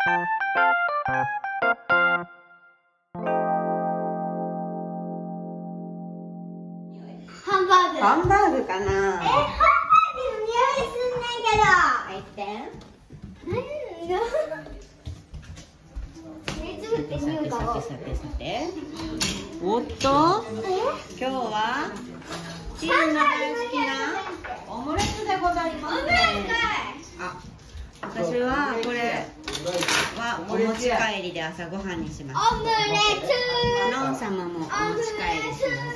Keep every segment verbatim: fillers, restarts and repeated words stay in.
ハンバーグ。 ハンバーグかな。 え、ハンバーグの匂いすんねんけど。 入って何が。水って匂いかも。 さてさてさて。おっと。今日は。チームの大好きな。オムレツでございます、ね。あ、私はこれはお持ち帰りで朝ごはんにします。 オムレツ。 のん様もお持ち帰りします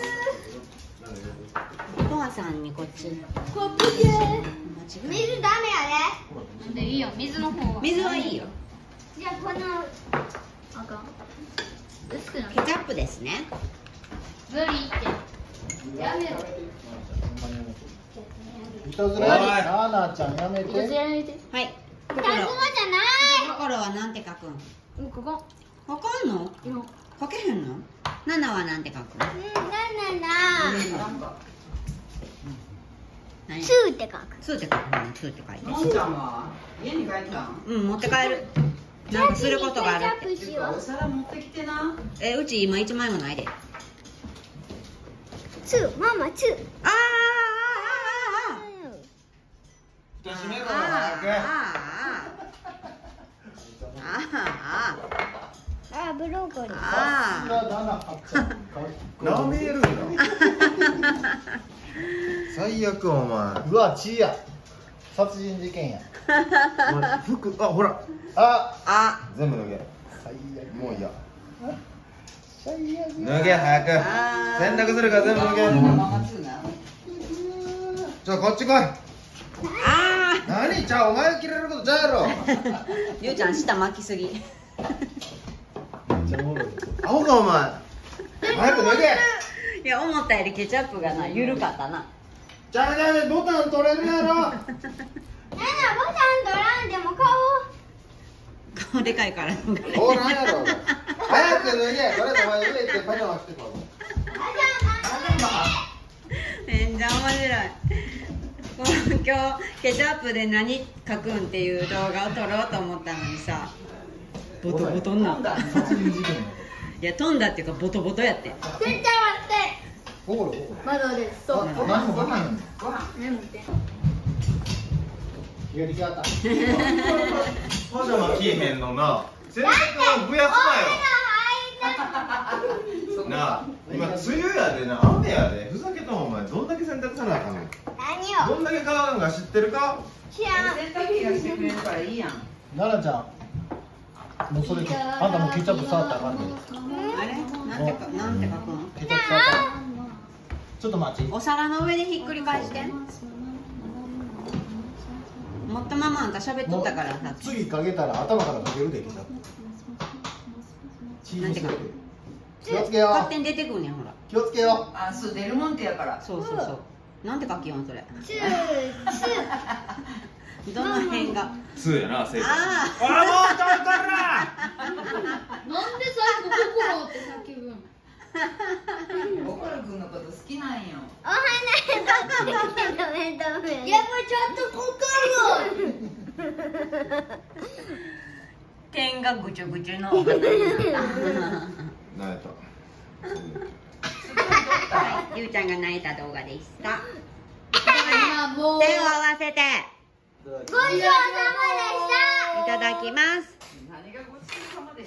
。とわさんにこっち。 こっちで。水ダメやなんでいいよ、水の方は。 水はいいよ。 で。じゃあこの。 あかん。薄くなる。 ケチャップですね。 無理って。やめろ。 いたずらなあなちゃんやめて。 水やめて。 はい。 いたずらじゃない。 心はなんて書くん。 うん、ここ。 書かんの。書けへんの。ナナはなんて書くん。 うん、なんなんだ。 何。 ツーって書く。 ツーって書くの。ツーって書いて。 のんちゃんは家に帰ったん？ うん、持って帰る。なんかすることがあるって。 ケチャップしよお皿持ってきてな。 え、うち今一枚もないで。 ツー、ママツー。 あーあーあーあーあー。 閉めろあーあーあーあ、ブロッコリー。 あーあー。 ダナあっちゃんなめるんだ。最悪お前。 うわ血や殺人事件やお前服あほらああ。 全部脱げ。 最悪もういや。 最悪脱げ早く。 あー洗濯するから全部脱げ。 ママツーな。 ちょこっち来い。 あ何ちゃうお前切れることちゃうやろ。 あ。ゆうちゃん舌巻きすぎ。 めっちゃおもろいアホかお前。早く脱げ。 いや、思ったよりケチャップがな、緩かったな。 じゃあじゃあボタン取れるやろ。 ナナ、ボタン取らんでも顔。 顔でかいから。 ほらやろ。早く脱げ。これでお前上行ってパジャマ着てこい。 めっちゃ面白い。この今日ケチャップで何書くんっていう動画を撮ろうと思ったのにさ、ボトボトになった。 殺人事件やいや、飛んだっていうかボトボトやって。 ちょっと待って。 おもろいおもまだです。 ろいそう。 あ何も書かへんのご飯。 メモって。 やりきったパジャマ着えへんのな。洗濯を増やすなよ。なあ、今梅雨やでな、雨やで、ふざけとんお前、どんだけ洗濯さなあかんの。 何を。 どんだけ乾くのか知ってるか。 知らん。 洗濯機がしてくれるからいいやん。 奈々ちゃんもうそれあんたもうケチャップ触ったらあかんであれなんてか、なんて書くの。 ケチャップ触ったらちょっと待ちお皿の上でひっくり返して。持ったままあんた喋っとったからさ。 次かけたら頭からかけるでケチャップチーズするで気をつけよ勝手に出てくんねん、ほら。 気をつけよあ、そうデルモンテやから。 そうそうそう。なんて書きよん、それ。 ツー、ツどの辺が。 そうやな、正解。 ああ、もうちょいこら。 なんで最後心って叫ぶん。 ボコル君のこと好きなんよ。 ー。お花取ってきてダメダメ。やっぱちゃんと心。 点がぐちょぐちょのお花。 なんやった。 はい、ゆうちゃんが泣いた動画でした。 今もう。 手を合わせて。 ごちそうさまでした。 いただきます。 何がごちそうさまで